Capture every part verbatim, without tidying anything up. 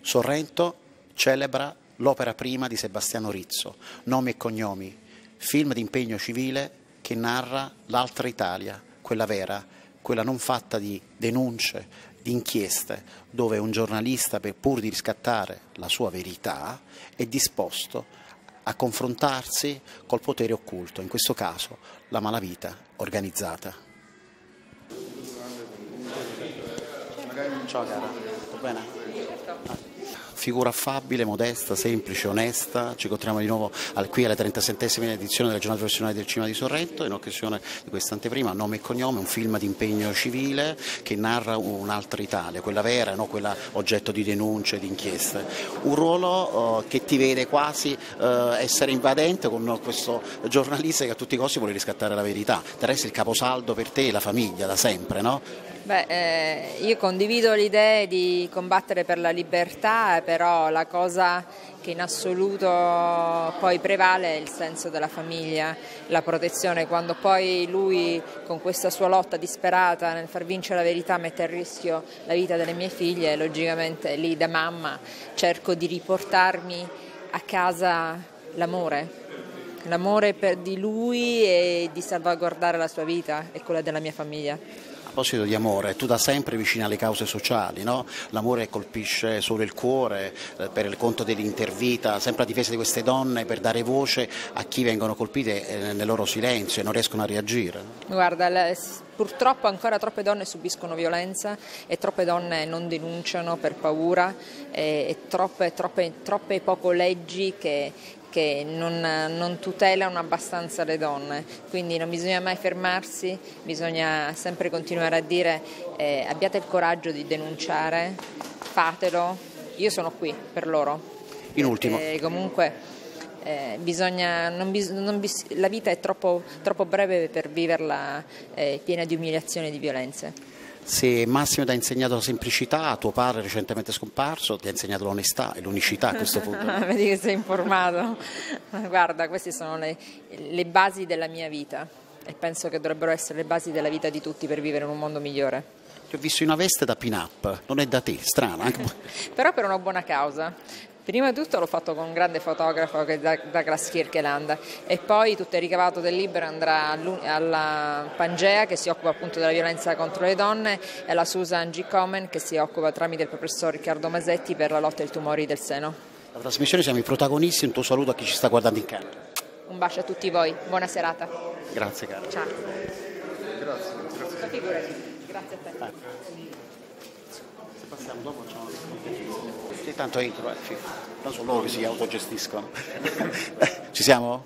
Sorrento celebra l'opera prima di Sebastiano Rizzo, Nomi e cognomi, film di impegno civile che narra l'altra Italia, quella vera, quella non fatta di denunce, di inchieste, dove un giornalista, per pur di riscattare la sua verità, è disposto a confrontarsi col potere occulto, in questo caso la malavita organizzata. Ciao cara, tutto bene? Figura affabile, modesta, semplice, onesta. Ci incontriamo di nuovo qui alla trentasettesima edizione della Giornata Professionale del Cinema di Sorrento, in occasione di questa anteprima, Nome e cognome, un film di impegno civile che narra un'altra Italia, quella vera, no? Quella oggetto di denunce, di inchieste. Un ruolo uh, che ti vede quasi uh, essere invadente con questo giornalista che a tutti i costi vuole riscattare la verità. Del resto il caposaldo per te è la famiglia, da sempre, no? Beh, eh, io condivido l'idea di combattere per la libertà, però la cosa che in assoluto poi prevale è il senso della famiglia, la protezione. Quando poi lui con questa sua lotta disperata nel far vincere la verità mette a rischio la vita delle mie figlie, logicamente lì da mamma cerco di riportarmi a casa l'amore. L'amore per di lui e di salvaguardare la sua vita e quella della mia famiglia. A proposito di amore, tu da sempre vicino alle cause sociali, no? L'amore colpisce solo il cuore, eh, per il conto dell'intervita, sempre a difesa di queste donne per dare voce a chi vengono colpite eh, nel loro silenzio e non riescono a reagire. Guarda, le, purtroppo ancora troppe donne subiscono violenza e troppe donne non denunciano per paura e, e troppe, troppe, troppe poco leggi che che non, non tutelano abbastanza le donne, quindi non bisogna mai fermarsi, bisogna sempre continuare a dire eh, abbiate il coraggio di denunciare, fatelo, io sono qui per loro. In ultimo. E comunque eh, bisogna, non bis, non bis, la vita è troppo, troppo breve per viverla eh, piena di umiliazioni e di violenze. Se Massimo ti ha insegnato la semplicità, tuo padre recentemente scomparso ti ha insegnato l'onestà e l'unicità a questo punto. Vedi che sei informato. Guarda, queste sono le, le basi della mia vita e penso che dovrebbero essere le basi della vita di tutti per vivere in un mondo migliore. Ti ho visto in una veste da pin-up, non è da te, strano. Anche... Però per una buona causa. Prima di tutto l'ho fatto con un grande fotografo che è Douglas Kirkeland e poi tutto il ricavato del libro andrà alla Pangea che si occupa appunto della violenza contro le donne e alla Susan G. Komen che si occupa tramite il professor Riccardo Masetti per la lotta ai tumori del seno. La trasmissione siamo i protagonisti, un tuo saluto a chi ci sta guardando in camera. Un bacio a tutti voi, buona serata. Grazie caro. Ciao. Grazie, grazie. Figurati. Grazie a te. Se passiamo dopo facciamo sì, tanto entro, eh, non sono loro che si autogestiscono. Ci siamo?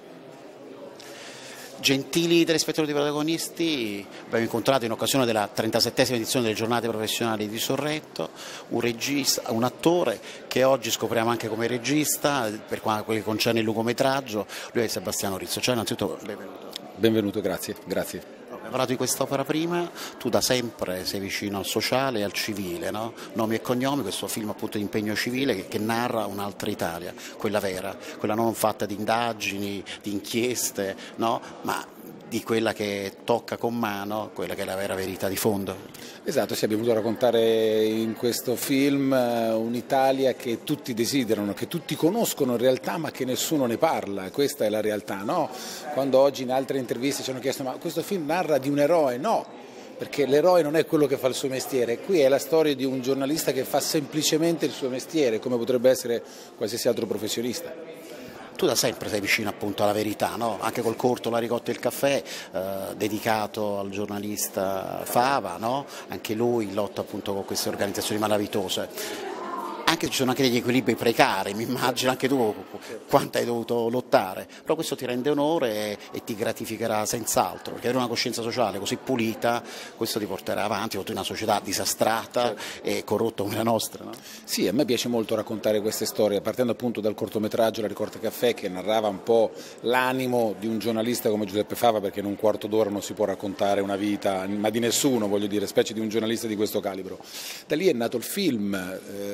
Gentili telespettatori protagonisti, abbiamo incontrato in occasione della trentasettesima edizione delle Giornate Professionali di Sorrento un regista, un attore che oggi scopriamo anche come regista per quello che concerne il lungometraggio, lui è Sebastiano Rizzo. Cioè, innanzitutto benvenuto. Benvenuto, grazie, grazie. Abbiamo parlato di quest'opera prima, tu da sempre sei vicino al sociale e al civile, no? Nomi e cognomi, questo film appunto di impegno civile che, che narra un'altra Italia, quella vera, quella non fatta di indagini, di inchieste, no? Ma di quella che tocca con mano, quella che è la vera verità di fondo. Esatto, sì, abbiamo voluto raccontare in questo film un'Italia che tutti desiderano, che tutti conoscono in realtà ma che nessuno ne parla, questa è la realtà, no? Quando oggi in altre interviste ci hanno chiesto ma questo film narra di un eroe, no, perché l'eroe non è quello che fa il suo mestiere, qui è la storia di un giornalista che fa semplicemente il suo mestiere, come potrebbe essere qualsiasi altro professionista. Tu da sempre sei vicino appunto alla verità, no? Anche col corto La ricotta e il caffè, eh, dedicato al giornalista Fava, no? Anche lui lotta appunto con queste organizzazioni malavitose. Anche ci sono anche degli equilibri precari, mi immagino anche tu quanto hai dovuto lottare, però questo ti rende onore e, e ti gratificherà senz'altro, perché avere una coscienza sociale così pulita, questo ti porterà avanti in una società disastrata e corrotta come la nostra. No? Sì, a me piace molto raccontare queste storie, partendo appunto dal cortometraggio La ricotta e il caffè, che narrava un po' l'animo di un giornalista come Giuseppe Fava, perché in un quarto d'ora non si può raccontare una vita, ma di nessuno, voglio dire, specie di un giornalista di questo calibro. Da lì è nato il film, eh, ispirato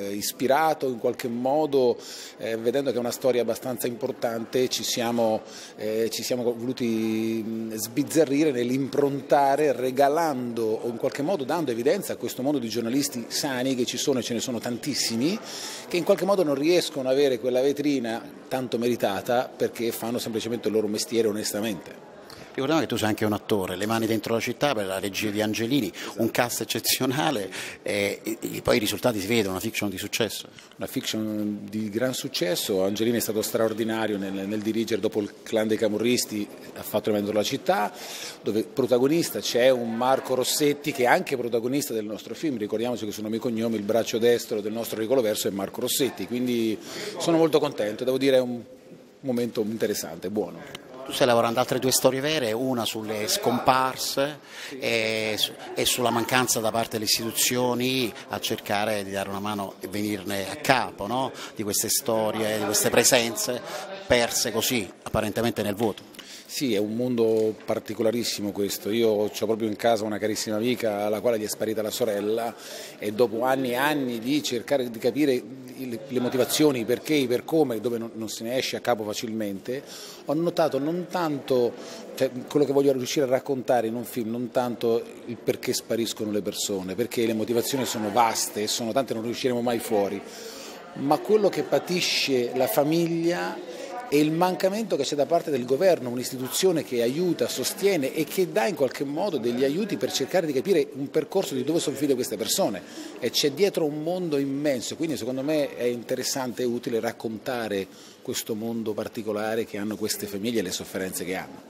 ispirato in qualche modo, eh, vedendo che è una storia abbastanza importante, ci siamo, eh, ci siamo voluti sbizzarrire nell'improntare, regalando o in qualche modo dando evidenza a questo mondo di giornalisti sani che ci sono e ce ne sono tantissimi, che in qualche modo non riescono ad avere quella vetrina tanto meritata perché fanno semplicemente il loro mestiere onestamente. Ricordiamo che tu sei anche un attore, Le mani dentro la città per la regia di Angelini, un cast eccezionale e, e poi i risultati si vedono, una fiction di successo. Una fiction di gran successo, Angelini è stato straordinario nel, nel dirigere, dopo il clan dei camorristi ha fatto Le mani dentro la città, dove protagonista c'è un Marco Rossetti che è anche protagonista del nostro film, ricordiamoci che su Nomi e Cognomi il braccio destro del nostro Enrico Loverso è Marco Rossetti, quindi sono molto contento, devo dire è un momento interessante, buono. Tu stai lavorando altre due storie vere, una sulle scomparse e, e sulla mancanza da parte delle istituzioni a cercare di dare una mano e venirne a capo, no? Di queste storie, di queste presenze perse così apparentemente nel vuoto. Sì, è un mondo particolarissimo questo, io ho proprio in casa una carissima amica alla quale gli è sparita la sorella e dopo anni e anni di cercare di capire le motivazioni, i perché, i per come, dove non, non se ne esce a capo facilmente, ho notato non tanto, cioè, quello che voglio riuscire a raccontare in un film, non tanto il perché spariscono le persone, perché le motivazioni sono vaste e sono tante, non riusciremo mai fuori, ma quello che patisce la famiglia e il mancamento che c'è da parte del governo, un'istituzione che aiuta, sostiene e che dà in qualche modo degli aiuti per cercare di capire un percorso di dove sono finite queste persone e c'è dietro un mondo immenso, quindi secondo me è interessante e utile raccontare questo mondo particolare che hanno queste famiglie e le sofferenze che hanno.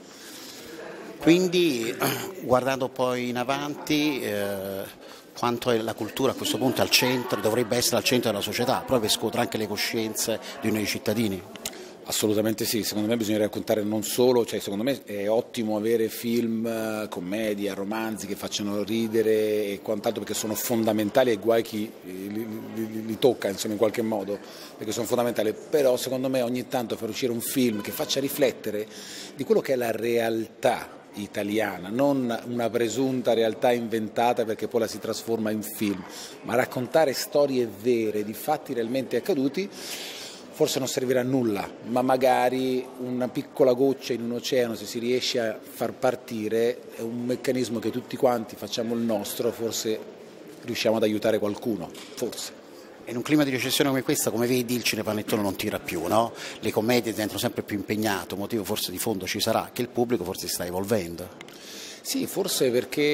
Quindi guardando poi in avanti eh, quanto è la cultura a questo punto al centro, dovrebbe essere al centro della società, proprio per scuotere anche le coscienze di noi cittadini. Assolutamente sì, secondo me bisogna raccontare non solo, cioè secondo me è ottimo avere film, commedia, romanzi che facciano ridere e quant'altro perché sono fondamentali e guai chi li, li, li tocca insomma in qualche modo perché sono fondamentali, però secondo me ogni tanto far uscire un film che faccia riflettere di quello che è la realtà italiana, non una presunta realtà inventata perché poi la si trasforma in film, ma raccontare storie vere di fatti realmente accaduti. Forse non servirà a nulla, ma magari una piccola goccia in un oceano, se si riesce a far partire, è un meccanismo che tutti quanti facciamo il nostro, forse riusciamo ad aiutare qualcuno, forse. In un clima di recessione come questa, come vedi, il cinepanettone non tira più, no? Le commedie diventano sempre più impegnato, un motivo forse di fondo ci sarà, che il pubblico forse si sta evolvendo. Sì, forse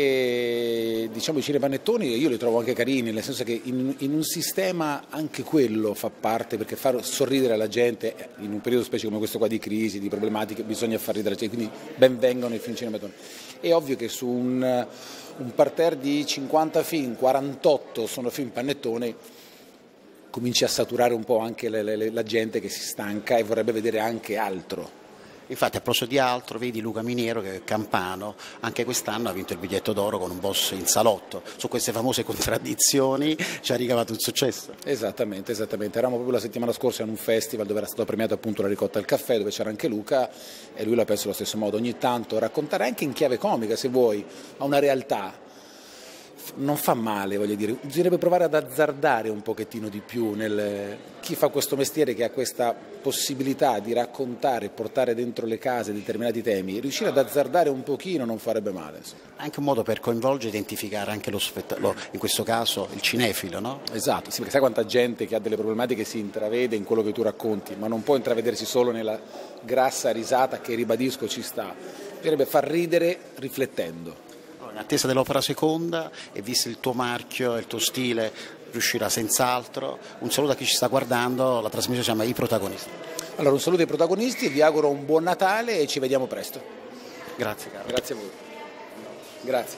perché diciamo i cinepanettoni io li trovo anche carini, nel senso che in, in un sistema anche quello fa parte, perché far sorridere la gente in un periodo specie come questo qua di crisi, di problematiche, bisogna far ridere la gente, quindi ben vengano i film cinepanettoni. È ovvio che su un, un parterre di cinquanta film, quarantotto sono film panettone, cominci a saturare un po' anche le, le, la gente che si stanca e vorrebbe vedere anche altro. Infatti a proposito di altro, vedi Luca Miniero che è campano, anche quest'anno ha vinto il biglietto d'oro con Un boss in salotto, su queste famose contraddizioni ci ha ricavato un successo. Esattamente, esattamente, eravamo proprio la settimana scorsa in un festival dove era stato premiato appunto La ricotta al caffè, dove c'era anche Luca e lui la pensa allo stesso modo, ogni tanto raccontare anche in chiave comica se vuoi, a una realtà. Non fa male, voglio dire, bisognerebbe provare ad azzardare un pochettino di più nel... chi fa questo mestiere che ha questa possibilità di raccontare e portare dentro le case determinati temi, riuscire ad azzardare un pochino non farebbe male. Insomma. Anche un modo per coinvolgere e identificare anche lo spettacolo, in questo caso il cinefilo, no? Esatto, sì, perché sai quanta gente che ha delle problematiche si intravede in quello che tu racconti, ma non può intravedersi solo nella grassa risata che ribadisco ci sta, bisognerebbe far ridere riflettendo. In attesa dell'opera seconda e visto il tuo marchio e il tuo stile riuscirà senz'altro. Un saluto a chi ci sta guardando, la trasmissione si chiama I Protagonisti. Allora un saluto ai protagonisti, vi auguro un buon Natale e ci vediamo presto. Grazie Carlo. Grazie a voi. Grazie.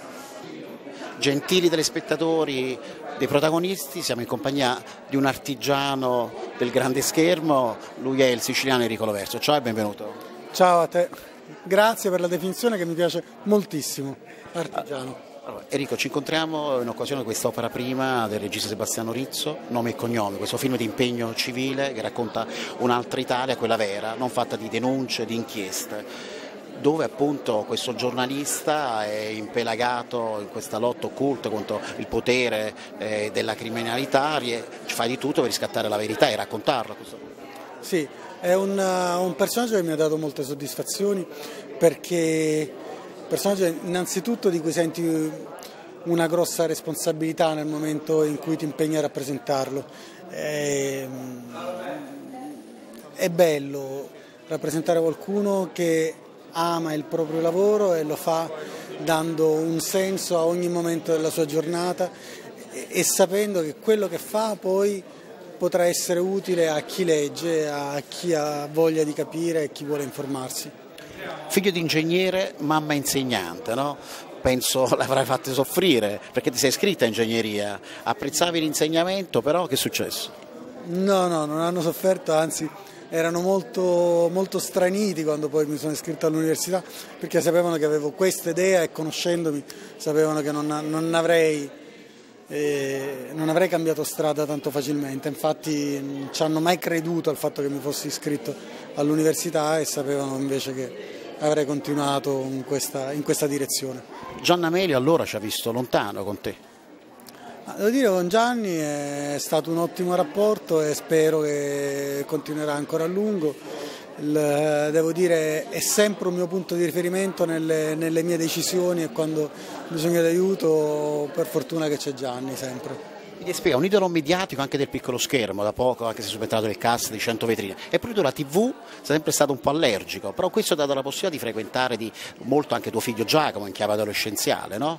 Gentili telespettatori dei Protagonisti, siamo in compagnia di un artigiano del grande schermo, lui è il siciliano Enrico Loverso. Ciao e benvenuto. Ciao a te, grazie per la definizione che mi piace moltissimo. Artigiano. Allora, Enrico, ci incontriamo in occasione di quest'opera prima del regista Sebastiano Rizzo, Nome e Cognome, questo film di impegno civile che racconta un'altra Italia, quella vera, non fatta di denunce, di inchieste. dove appunto questo giornalista è impelagato in questa lotta occulta contro il potere eh, della criminalità, fa di tutto per riscattare la verità e raccontarla. Sì, è un, un personaggio che mi ha dato molte soddisfazioni, perché un personaggio innanzitutto di cui senti una grossa responsabilità nel momento in cui ti impegni a rappresentarlo. È, è bello rappresentare qualcuno che ama il proprio lavoro e lo fa dando un senso a ogni momento della sua giornata e, e sapendo che quello che fa poi potrà essere utile a chi legge, a chi ha voglia di capire e chi vuole informarsi. Figlio di ingegnere, mamma insegnante, no? Penso l'avrai fatta soffrire, perché ti sei iscritta a ingegneria, apprezzavi l'insegnamento, però che è successo? No, no, non hanno sofferto, anzi erano molto, molto straniti quando poi mi sono iscritto all'università, perché sapevano che avevo questa idea e conoscendomi sapevano che non, non, avrei, eh, non avrei cambiato strada tanto facilmente. Infatti non ci hanno mai creduto al fatto che mi fossi iscritto all'università e sapevano invece che avrei continuato in questa, in questa direzione. Gianni Amelio allora ci ha visto lontano con te? Devo dire, con Gianni è stato un ottimo rapporto e spero che continuerà ancora a lungo. Il, devo dire, è sempre un mio punto di riferimento nelle, nelle mie decisioni e quando ho bisogno di aiuto, per fortuna che c'è Gianni sempre. Mi spiega, un idolo mediatico anche del piccolo schermo, da poco anche se è subentrato il cast di cento vetrine, e poi tu la tivù sei sempre stato un po' allergico, però questo ti ha dato la possibilità di frequentare di molto anche tuo figlio Giacomo in chiave adolescenziale, no?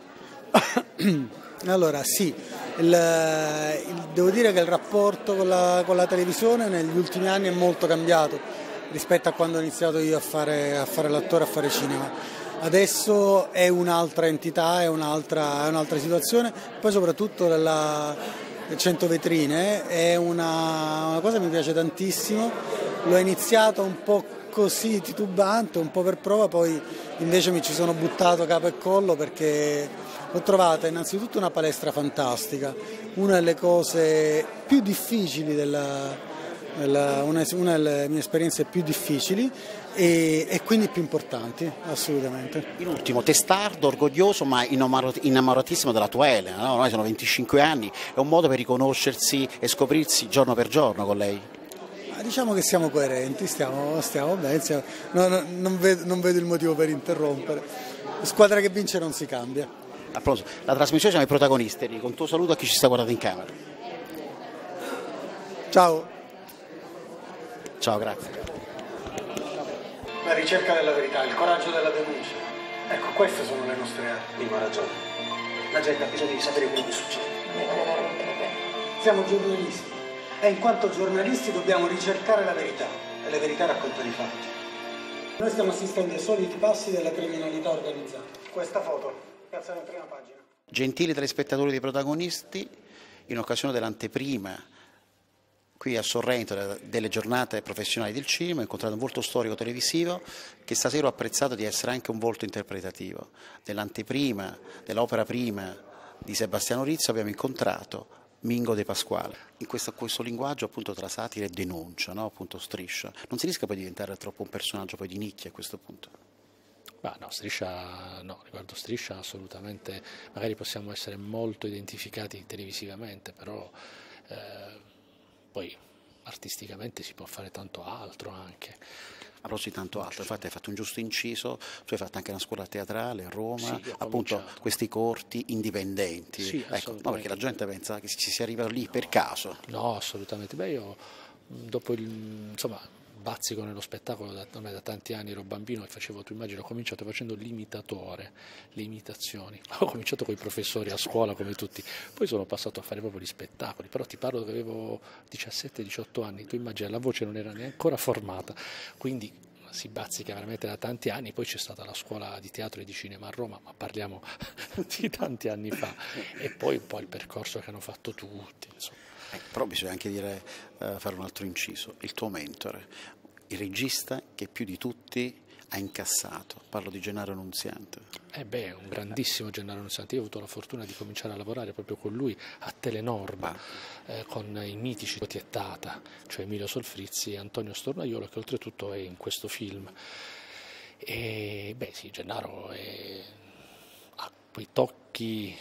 Allora sì, il, il, devo dire che il rapporto con la, con la televisione negli ultimi anni è molto cambiato rispetto a quando ho iniziato io a fare, a fare l'attore, a fare cinema. Adesso è un'altra entità, è un'altra, è un'altra situazione, poi soprattutto la cento vetrine è una, una cosa che mi piace tantissimo, l'ho iniziato un po' così titubante, un po' per prova, poi invece mi ci sono buttato capo e collo perché l'ho trovata innanzitutto una palestra fantastica, una delle cose più difficili, della, della, una, una delle mie esperienze più difficili e, e quindi più importanti, assolutamente. In ultimo, testardo, orgoglioso ma innamoratissimo della tua Elena, no? Ormai sono venticinque anni, è un modo per riconoscersi e scoprirsi giorno per giorno con lei? Diciamo che siamo coerenti, stiamo, stiamo bene, stiamo, no, no, non, vedo, non vedo il motivo per interrompere, squadra che vince non si cambia. Applauso. La trasmissione siamo i protagonisti, con tuo saluto a chi ci sta guardando in camera. Ciao. Ciao, grazie. La ricerca della verità, il coraggio della denuncia. Ecco, queste sono le nostre armi. Prima ragione. La gente ha bisogno di sapere quello che succede. Siamo giornalisti e in quanto giornalisti dobbiamo ricercare la verità e la verità racconta i fatti. Noi stiamo assistendo ai soliti passi della criminalità organizzata. Questa foto, piazzata in prima pagina. Gentili telespettatori dei protagonisti, in occasione dell'anteprima qui a Sorrento delle giornate professionali del cinema ho incontrato un volto storico televisivo che stasera ho apprezzato di essere anche un volto interpretativo. Nell'anteprima, dell'opera prima di Sebastiano Rizzo abbiamo incontrato Mingo De Pasquale. In questo, questo linguaggio appunto tra satira e denuncia, no? Appunto striscia. Non si rischia poi di diventare troppo un personaggio poi di nicchia a questo punto? Ma no, Striscia, no, riguardo Striscia assolutamente, magari possiamo essere molto identificati televisivamente, però eh, poi artisticamente si può fare tanto altro anche. A proposito di tanto altro, infatti hai fatto un giusto inciso, tu hai fatto anche una scuola teatrale a Roma, sì, appunto questi corti indipendenti, sì, ecco, no, perché la gente pensa che si sia arrivato lì per caso. No, assolutamente, beh io dopo il, insomma, bazzico nello spettacolo da, da tanti anni, ero bambino e facevo, tu immagini, ho cominciato facendo l'imitatore, le imitazioni, ho cominciato con i professori a scuola come tutti, poi sono passato a fare proprio gli spettacoli, però ti parlo che avevo diciassette diciotto anni, tu immagini, la voce non era neanche ancora formata, quindi si bazzica veramente da tanti anni, poi c'è stata la scuola di teatro e di cinema a Roma, ma parliamo di tanti anni fa, e poi un po' il percorso che hanno fatto tutti, insomma. Eh, però bisogna anche dire, uh, fare un altro inciso, il tuo mentore, il regista che più di tutti ha incassato, parlo di Gennaro Nunziante. Eh beh, un grandissimo Gennaro Nunziante, io ho avuto la fortuna di cominciare a lavorare proprio con lui a Telenorma, eh, con i mitici Tiettata, cioè Emilio Solfrizzi e Antonio Stornaiolo, che oltretutto è in questo film. E beh sì, Gennaro è, ha quei tocchi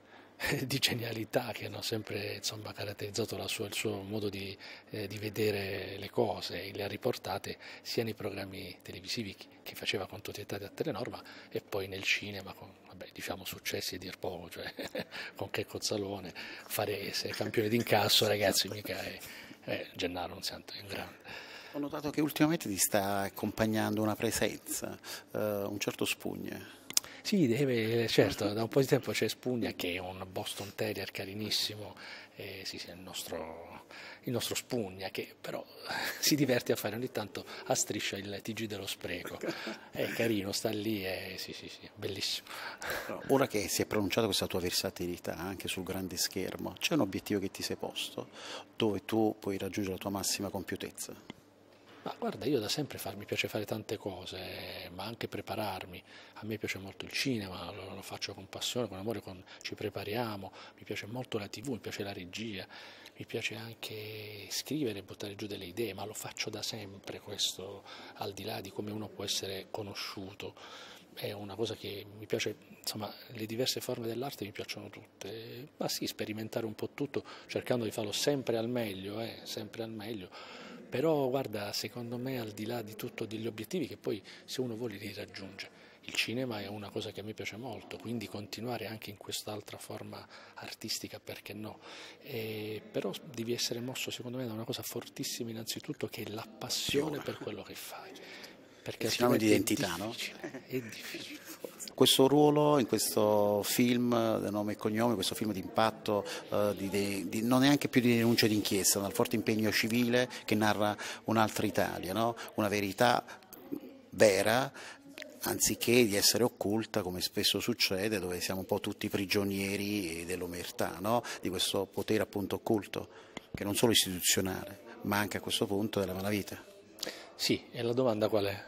di genialità che hanno sempre, insomma, caratterizzato la sua, il suo modo di, eh, di vedere le cose, e le ha riportate sia nei programmi televisivi che faceva con Totietate a Telenorma e poi nel cinema con, vabbè, diciamo, successi a dir poco, cioè con Checco Zalone, fare essere campione d'incasso, ragazzi, mica è, è Gennaro non santo, è un grande. Ho notato che ultimamente ti sta accompagnando una presenza, uh, un certo Spugna. Sì, deve, certo, da un po' di tempo c'è Spugna, che è un Boston Terrier carinissimo, eh, sì, sì, è il nostro, il nostro Spugna, che però si diverte a fare ogni tanto a striscia il T G dello spreco. È carino, sta lì, è, sì, sì, sì, bellissimo. Ora che si è pronunciata questa tua versatilità anche sul grande schermo, c'è un obiettivo che ti sei posto dove tu puoi raggiungere la tua massima compiutezza? Ma guarda, io da sempre far, mi piace fare tante cose, ma anche prepararmi. A me piace molto il cinema, lo, lo faccio con passione, con amore, con, ci prepariamo. Mi piace molto la tivù, mi piace la regia, mi piace anche scrivere, buttare giù delle idee, ma lo faccio da sempre questo, al di là di come uno può essere conosciuto. È una cosa che mi piace, insomma, le diverse forme dell'arte mi piacciono tutte, ma sì, sperimentare un po' tutto, cercando di farlo sempre al meglio, eh, sempre al meglio. Però guarda, secondo me, al di là di tutto degli obiettivi che poi se uno vuole li raggiunge, il cinema è una cosa che a me piace molto, quindi continuare anche in quest'altra forma artistica, perché no? E, però devi essere mosso, secondo me, da una cosa fortissima innanzitutto, che è la passione per quello che fai. Perché sinonimo di identità, no? È difficile. Questo ruolo in questo film del nome e cognome, questo film di impatto, eh, di, di, di, non è neanche più di denuncia d'inchiesta, dal forte impegno civile che narra un'altra Italia, no? Una verità vera, anziché di essere occulta, come spesso succede, dove siamo un po' tutti prigionieri dell'omertà, no? Di questo potere appunto occulto, che non solo istituzionale, ma anche a questo punto della malavita. Sì, e la domanda qual è?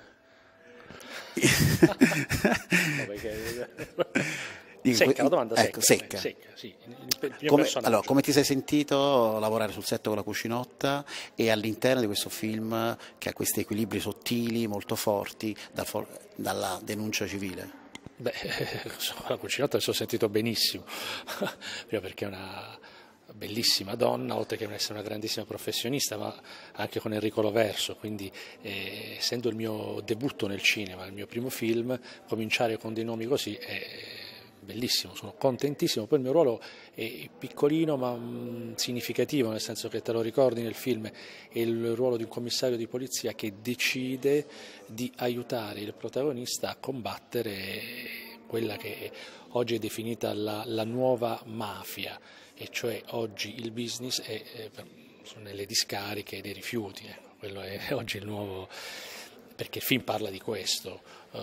Secca, la domanda secca, ecco, secca. secca sì. Come, allora, come ti sei sentito lavorare sul set con la Cucinotta e all'interno di questo film che ha questi equilibri sottili, molto forti, da for- dalla denuncia civile? Beh, la Cucinotta mi sono sentito benissimo, prima perché è una bellissima donna, oltre che essere una grandissima professionista, ma anche con Enrico Loverso, quindi eh, essendo il mio debutto nel cinema, il mio primo film, cominciare con dei nomi così è bellissimo, sono contentissimo. Poi il mio ruolo è piccolino ma mh, significativo, nel senso che te lo ricordi nel film, è il ruolo di un commissario di polizia che decide di aiutare il protagonista a combattere quella che oggi è definita la, la nuova mafia, e cioè oggi il business è, è sono nelle discariche dei rifiuti, eh. Quello è oggi il nuovo, perché il film parla di questo. Uh,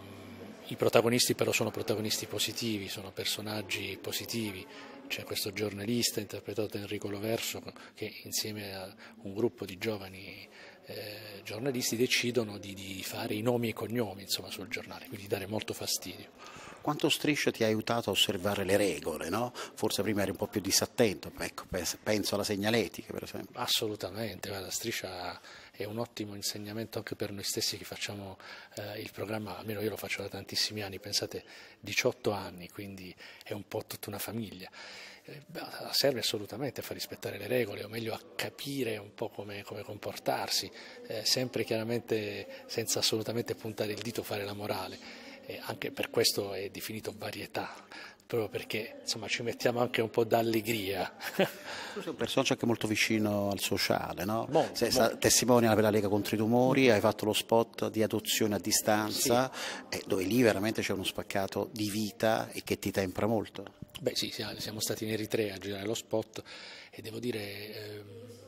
i protagonisti però sono protagonisti positivi, sono personaggi positivi. C'è questo giornalista interpretato da Enrico Loverso che insieme a un gruppo di giovani eh, giornalisti decidono di, di fare i nomi e i cognomi, insomma, sul giornale, quindi dare molto fastidio. Quanto Striscia ti ha aiutato a osservare le regole, no? Forse prima eri un po' più disattento, ecco, penso alla segnaletica per esempio. Assolutamente, guarda, Striscia è un ottimo insegnamento anche per noi stessi che facciamo eh, il programma, almeno io lo faccio da tantissimi anni, pensate diciotto anni, quindi è un po' tutta una famiglia. Eh, serve assolutamente a far rispettare le regole, o meglio a capire un po' come, come comportarsi, eh, sempre chiaramente senza assolutamente puntare il dito, fare la morale. E anche per questo è definito varietà, proprio perché insomma ci mettiamo anche un po' d'allegria. Tu sei un personaggio anche molto vicino al sociale, no? Molto, sei molto. Testimonial per la Lega contro i tumori, hai fatto lo spot di adozione a distanza, sì. eh, dove lì veramente c'è uno spaccato di vita e che ti tempra molto. Beh sì, siamo stati in Eritrea a girare lo spot e devo dire, eh,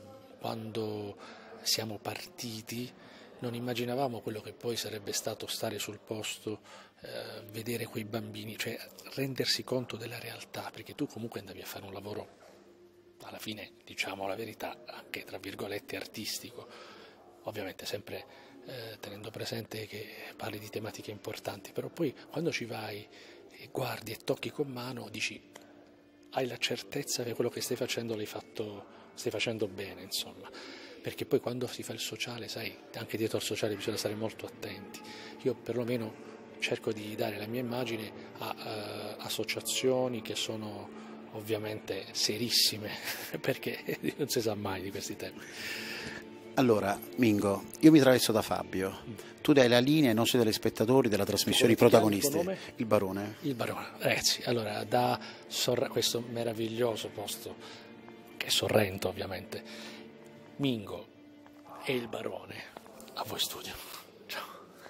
quando siamo partiti non immaginavamo quello che poi sarebbe stato stare sul posto, eh, vedere quei bambini, cioè rendersi conto della realtà, perché tu comunque andavi a fare un lavoro, alla fine, diciamo la verità, anche tra virgolette artistico, ovviamente sempre eh, tenendo presente che parli di tematiche importanti, però poi quando ci vai e guardi e tocchi con mano dici, hai la certezza che quello che stai facendo l'hai fatto, stai facendo bene, insomma. perché poi quando si fa il sociale, sai, anche dietro al sociale bisogna stare molto attenti. Io perlomeno cerco di dare la mia immagine a uh, associazioni che sono ovviamente serissime, perché non si sa mai di questi temi. Allora, Mingo, io mi travesto da Fabio. Tu dai la linea ai nostri telespettatori della trasmissione I protagonisti. Il Barone. Il Barone. Ragazzi, allora, da Sorre- questo meraviglioso posto, che è Sorrento ovviamente, Mingo e il Barone, a voi studio. Ciao.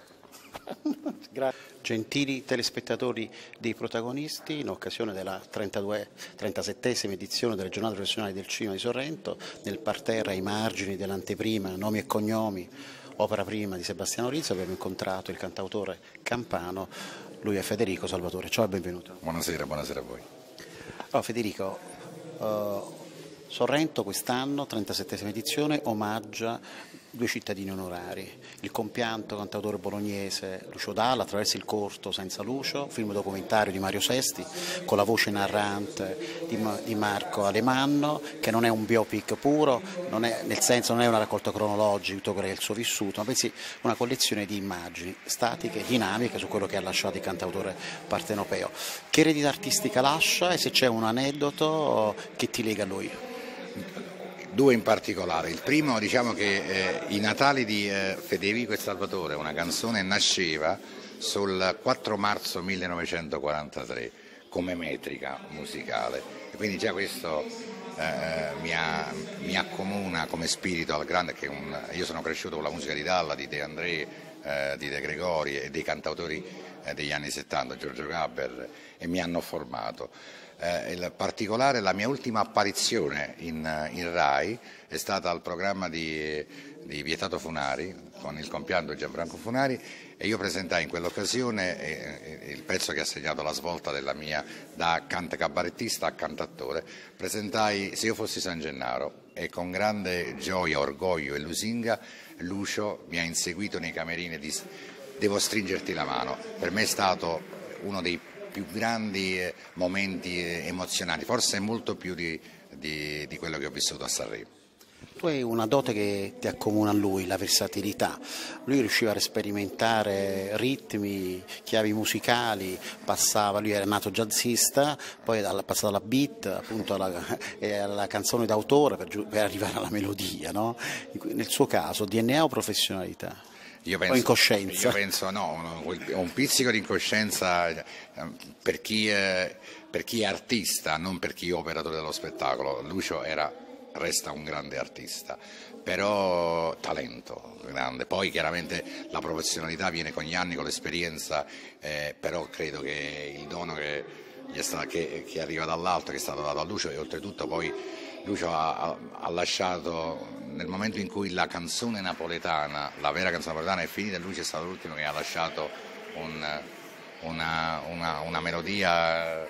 Grazie. Gentili telespettatori dei protagonisti, in occasione della trentasettesima edizione delle giornate professionali del cinema di Sorrento, nel parterre ai margini dell'anteprima Nomi e cognomi, opera prima di Sebastiano Rizzo, abbiamo incontrato il cantautore campano, lui è Federico Salvatore. Ciao e benvenuto. Buonasera, buonasera a voi. Allora Federico, uh, Sorrento quest'anno, trentasettesima edizione, omaggia due cittadini onorari, il compianto cantautore bolognese Lucio Dalla attraverso il corto Senza Lucio, film documentario di Mario Sesti con la voce narrante di, di Marco Alemanno, che non è un biopic puro, non è, nel senso non è una raccolta cronologica che è il suo vissuto, ma bensì una collezione di immagini statiche, dinamiche su quello che ha lasciato il cantautore partenopeo. Che eredità artistica lascia e se c'è un aneddoto che ti lega a lui? Due in particolare. Il primo, diciamo che eh, I Natali di eh, Federico e Salvatore, una canzone, nasceva sul quattro marzo millenovecentoquarantatré come metrica musicale, e quindi già questo eh, mi, ha, mi accomuna come spirito al grande, che un, io sono cresciuto con la musica di Dalla, di De André, eh, di De Gregori e dei cantautori eh, degli anni settanta, Giorgio Gaber, e mi hanno formato. Eh, in particolare la mia ultima apparizione in, in Rai è stata al programma di, di Vietato Funari con il compianto Gianfranco Funari, e io presentai in quell'occasione eh, il pezzo che ha segnato la svolta della mia da cantacabarettista a cantautore. Presentai Se io fossi San Gennaro, e con grande gioia, orgoglio e lusinga Lucio mi ha inseguito nei camerini e disse: devo stringerti la mano. Per me è stato uno dei più grandi momenti emozionanti, forse molto più di, di, di quello che ho vissuto a Sanremo. Tu hai una dote che ti accomuna a lui, la versatilità. Lui riusciva a sperimentare ritmi, chiavi musicali, passava, lui era nato jazzista, poi è passato alla beat, appunto alla, alla canzone d'autore per, per arrivare alla melodia, no? Nel suo caso D N A o professionalità? Io penso, o incoscienza? Io penso no, un pizzico di incoscienza per chi, è, per chi è artista, non per chi è operatore dello spettacolo. Lucio era, resta un grande artista, però talento grande. Poi chiaramente la professionalità viene con gli anni, con l'esperienza, eh, però credo che il dono che, gli è stato, che, che arriva dall'alto, che è stato dato a Lucio, e oltretutto poi Lucio ha, ha lasciato, nel momento in cui la canzone napoletana, la vera canzone napoletana è finita, Lucio è stato l'ultimo che ha lasciato un, una, una, una melodia, eh,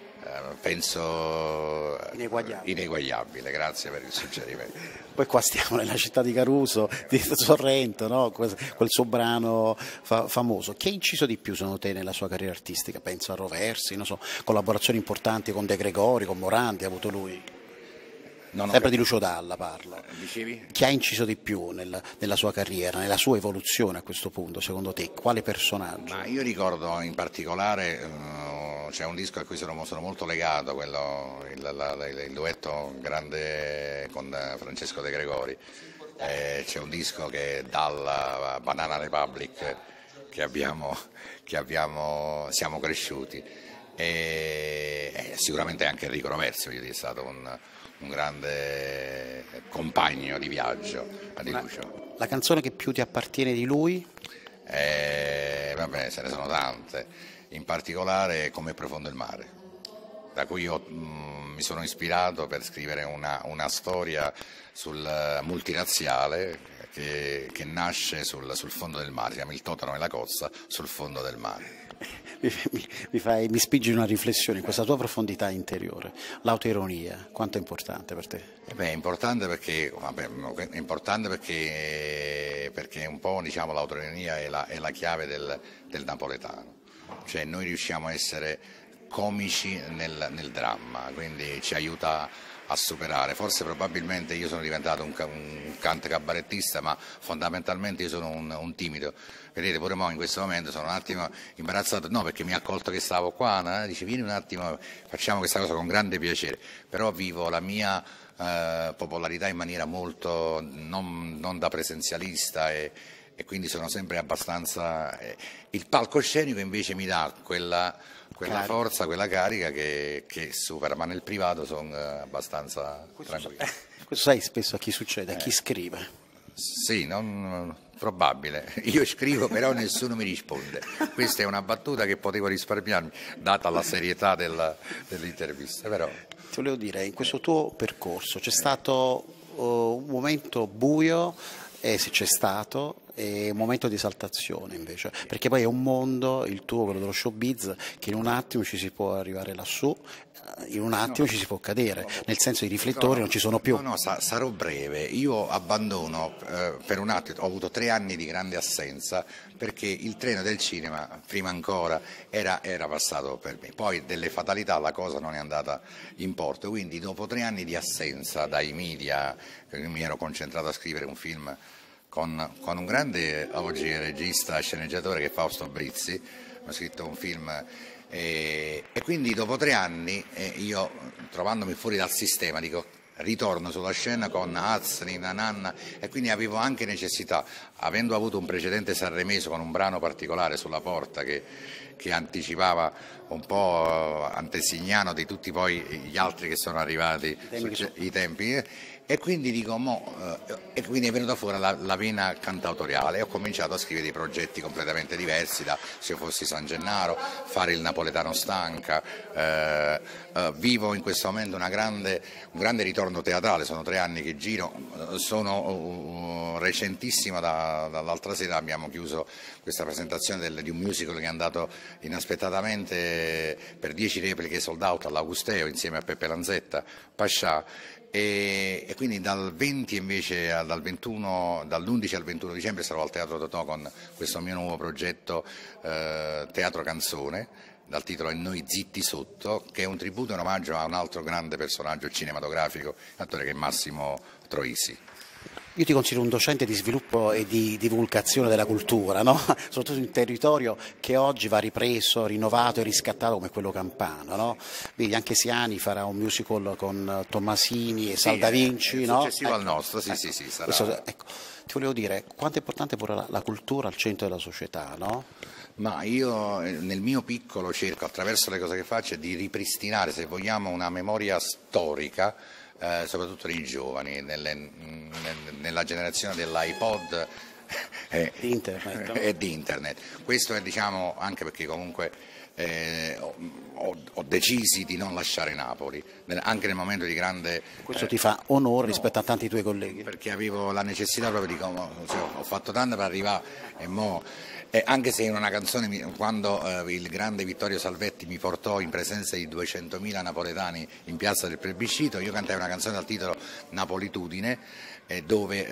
penso, ineguagliabile. ineguagliabile. Grazie per il suggerimento. Poi qua stiamo nella città di Caruso, di Sorrento, no? quel, quel suo brano fa, famoso. Chi ha inciso di più secondo te nella sua carriera artistica? Penso a Roversi, non so, collaborazioni importanti con De Gregori, con Morandi, ha avuto lui? Non Sempre di Lucio Dalla parlo. Dicevi? Chi ha inciso di più nel, nella sua carriera, nella sua evoluzione a questo punto, secondo te? Quale personaggio? Ma io ricordo in particolare, uh, c'è un disco a cui sono, sono molto legato, quello, il, la, il, il duetto grande con Francesco De Gregori. Eh, c'è un disco che è Dalla Banana Republic che abbiamo, che abbiamo, siamo cresciuti. E, e sicuramente anche Enrico Roversi è stato un un grande compagno di viaggio di Lucio. La canzone che più ti appartiene di lui? Eh, vabbè, ce ne sono tante, in particolare Come è profondo il mare, da cui io mh, mi sono ispirato per scrivere una, una storia sul multirazziale che, che nasce sul, sul fondo del mare, si chiama Il Totano e la Cozza sul fondo del mare. Mi, mi, mi, fai, mi spingi in una riflessione, in questa tua profondità interiore, l'autoironia, quanto è importante per te? Eh beh, è importante perché, vabbè, è importante perché, perché un po', diciamo, l'autoironia è la, è la chiave del, del napoletano, cioè noi riusciamo a essere comici nel, nel dramma, quindi ci aiuta a superare. Forse probabilmente io sono diventato un, un cante cabarettista, ma fondamentalmente io sono un, un timido. Vedete, pure mo in questo momento sono un attimo imbarazzato, no, perché mi ha accolto che stavo qua, no? Dice vieni un attimo, facciamo questa cosa con grande piacere, però vivo la mia eh, popolarità in maniera molto non, non da presenzialista e, e quindi sono sempre abbastanza... Eh, il palcoscenico invece mi dà quella, quella forza, quella carica che, che supera, ma nel privato sono eh, abbastanza tranquillo. Questo sai spesso a chi succede, a chi scrive. Sì, non, probabile. Io scrivo però nessuno mi risponde. Questa è una battuta che potevo risparmiarmi, data la serietà del, dell'intervista. Però... Ti volevo dire, in questo tuo percorso c'è stato uh, un momento buio, e se c'è stato, e un momento di esaltazione invece, perché poi è un mondo, il tuo, quello dello showbiz, che in un attimo ci si può arrivare lassù, in un attimo no, ci si può cadere, no, nel senso i riflettori no, non ci sono più. No, no, sa, sarò breve, io abbandono eh, per un attimo, ho avuto tre anni di grande assenza perché il treno del cinema, prima ancora, era, era passato per me, poi delle fatalità la cosa non è andata in porto, quindi dopo tre anni di assenza dai media, mi ero concentrato a scrivere un film Con, con un grande oggi regista e sceneggiatore che è Fausto Brizzi, ho scritto un film e, e quindi dopo tre anni eh, io trovandomi fuori dal sistema dico ritorno sulla scena con Az, Nina Nanna e quindi avevo anche necessità, avendo avuto un precedente sanremese con un brano particolare sulla porta che, che anticipava un po' antesignano di tutti poi gli altri che sono arrivati, i tempi, i tempi e quindi dico mo, eh, e quindi è venuta fuori la, la vena cantautoriale e ho cominciato a scrivere dei progetti completamente diversi, da Se io fossi San Gennaro, fare il Napoletano Stanca, eh, eh, vivo in questo momento una grande, un grande ritorno teatrale, sono tre anni che giro, sono uh, recentissima, da, dall'altra sera abbiamo chiuso questa presentazione del, di un musical che è andato inaspettatamente per dieci repliche sold out all'Augusteo insieme a Peppe Lanzetta, Pascià. E, e quindi dal venti invece dal ventuno, dall'undici al ventuno dicembre sarò al Teatro Totò con questo mio nuovo progetto eh, Teatro Canzone, dal titolo E noi zitti sotto, che è un tributo e un omaggio a un altro grande personaggio cinematografico, attore che è Massimo Troisi. Io ti considero un docente di sviluppo e di divulgazione della cultura, no? Soprattutto in un territorio che oggi va ripreso, rinnovato e riscattato come quello campano. No? Vedi, anche Siani farà un musical con Tommasini e Salda Vinci. Sì, no? successivo ecco, al nostro, sì, ecco, sì, sì, sarà. Questo, ecco, ti volevo dire, quanto è importante pure la, la cultura al centro della società, no? Ma io nel mio piccolo cerco, attraverso le cose che faccio, di ripristinare, se vogliamo, una memoria storica, Eh, soprattutto nei giovani, nelle, nel, nella generazione dell'iPod e, di internet, no? e di internet. Questo è, diciamo, anche perché comunque eh, ho, ho decisi di non lasciare Napoli, anche nel momento di grande... Questo eh, ti fa onore no, rispetto a tanti tuoi colleghi? Perché avevo la necessità proprio di... Cioè, ho fatto tanto per arrivare e mo... Eh, anche se in una canzone, quando eh, il grande Vittorio Salvetti mi portò in presenza di duecentomila napoletani in piazza del plebiscito, io cantai una canzone dal titolo Napolitudine, eh, dove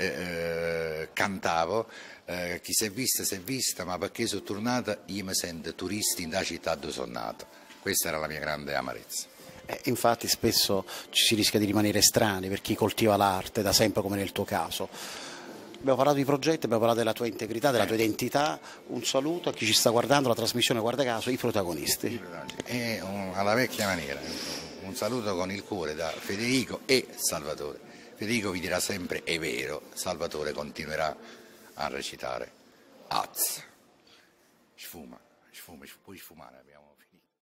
eh, cantavo eh, chi si è vista si è vista, ma perché sono tornata io mi sento turista in da città dove sono nato. Questa era la mia grande amarezza. Eh, infatti spesso ci si rischia di rimanere strani per chi coltiva l'arte, da sempre come nel tuo caso. Abbiamo parlato di progetti, abbiamo parlato della tua integrità, della tua identità. Un saluto a chi ci sta guardando la trasmissione, guarda caso, i protagonisti. E un, alla vecchia maniera, un saluto con il cuore da Federico e Salvatore. Federico vi dirà sempre è vero, Salvatore continuerà a recitare Az. Sfuma, sfuma, puoi sfumare. Abbiamo...